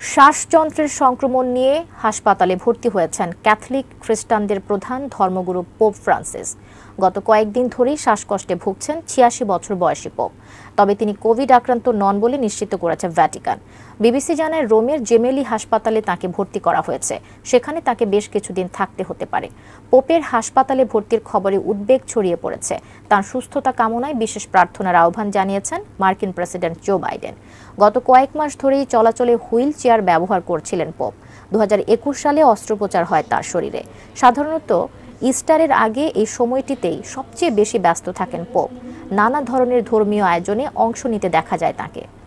শ্বাসযন্ত্রের সংক্রমণ নিয়ে হাসপাতালে ভর্তি হয়েছেন ক্যাথলিক খ্রিস্টানদের প্রধান ধর্মগুরু পোপ ফ্রান্সিস। গত কয়েকদিন ধরেই শ্বাসকষ্টে ভুগছেন ৮৬ বছর বয়সী পোপ। তবে তিনি কোভিড আক্রান্ত নন বলে নিশ্চিত করেছে ভ্যাটিকান। বিবিসি জানায় রোমের জেমেলি হাসপাতালে তাকে ভর্তি করা হয়েছে। সেখানে তাকে বেশ কিছুদিন থাকতে হতে পারে। পোপের হাসপাতালে ভর্তির খবরে উদ্বেগ ছড়িয়ে পড়েছে। তার সুস্থতা কামনায় বিশেষ প্রার্থনার আহ্বান জানিয়েছেন মার্কিন প্রেসিডেন্ট জো বাইডেন। গত কয়েক মাস ধরেই চলাচলে হুইল চেয়ার ব্যবহার করছিলেন পোপ। ২০২১ সালে অস্ত্রোপচার হয় তার শরীরে। সাধারণত ইস্টারের আগে এই সময়টিতেই সবচেয়ে বেশি ব্যস্ত থাকেন পোপ। নানা ধরনের ধর্মীয় আয়োজনে অংশ নিতে দেখা যায় তাকে।